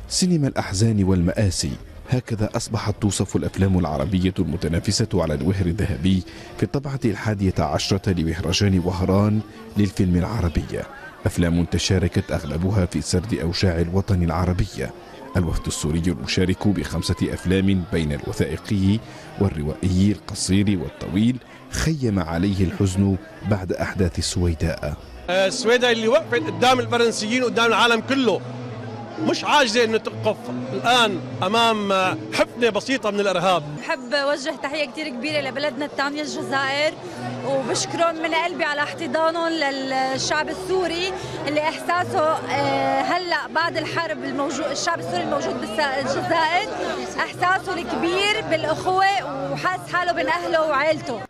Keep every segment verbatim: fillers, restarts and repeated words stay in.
سينما الأحزان والمآسي، هكذا أصبحت توصف الأفلام العربية المتنافسة على الوهر الذهبي في الطبعة الحادية عشرة لمهرجان وهران للفيلم العربي. أفلام تشاركت أغلبها في سرد أوجاع الوطن العربي. الوفد السوري المشارك بخمسة أفلام بين الوثائقي والروائي القصير والطويل خيم عليه الحزن بعد أحداث السويداء. السويداء اللي وقفت قدام الفرنسيين قدام العالم كله مش عاجزة أن تقف الآن أمام حفنة بسيطة من الإرهاب. بحب أوجه تحية كتير كبيرة لبلدنا الثانية الجزائر، وبشكرهم من قلبي على احتضانهم للشعب السوري اللي إحساسه هلأ بعد الحرب الموجود الشعب السوري الموجود بالجزائر إحساسه الكبير بالأخوة وحاس حاله بين أهله وعائلته.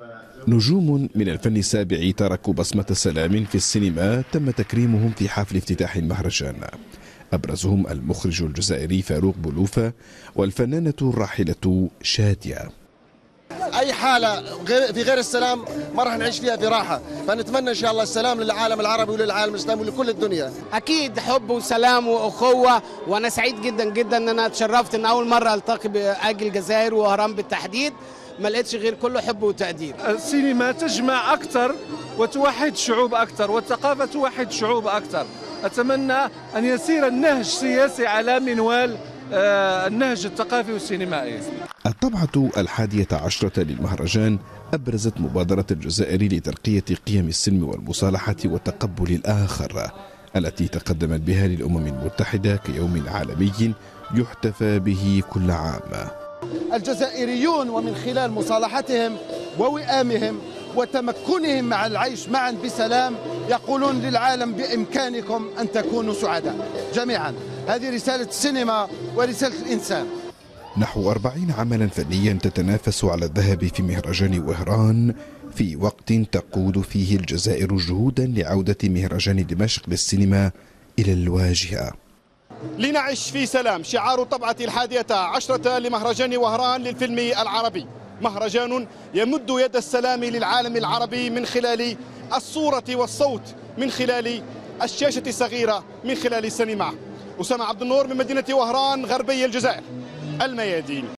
نجوم من الفن السابع تركوا بصمة سلام في السينما تم تكريمهم في حفل افتتاح المهرجان. أبرزهم المخرج الجزائري فاروق بولوفة والفنانة الراحلة شادية. أي حالة في غير السلام ما راح نعيش فيها في راحة، فنتمنى إن شاء الله السلام للعالم العربي وللعالم الإسلامي ولكل الدنيا. أكيد حب وسلام وأخوة، وأنا سعيد جدا جدا أن أنا تشرفت أن أول مرة ألتقي بأجل الجزائر وهران بالتحديد، ما لقيتش غير كله حب وتقدير. السينما تجمع أكثر وتوحد شعوب أكثر، والثقافة توحد شعوب أكثر. أتمنى أن يسير النهج السياسي على منوال النهج الثقافي والسينمائي. الطبعة الحادية عشرة للمهرجان أبرزت مبادرة الجزائر لترقية قيم السلم والمصالحة وتقبل الآخر التي تقدمت بها للأمم المتحدة كيوم عالمي يحتفى به كل عام. الجزائريون ومن خلال مصالحتهم ووئامهم وتمكنهم مع العيش معا بسلام يقولون للعالم بإمكانكم أن تكونوا سعداء جميعا. هذه رسالة السينما ورسالة الإنسان. نحو أربعين عملا فنيا تتنافس على الذهب في مهرجان وهران في وقت تقود فيه الجزائر جهودا لعودة مهرجان دمشق للسينما إلى الواجهة. لنعش في سلام شعار طبعة الحادية عشرة لمهرجان وهران للفيلم العربي، مهرجان يمد يد السلام للعالم العربي من خلال الصورة والصوت، من خلال الشاشة الصغيرة، من خلال السينما. أسامة عبد النور من مدينة وهران غربي الجزائر، الميادين.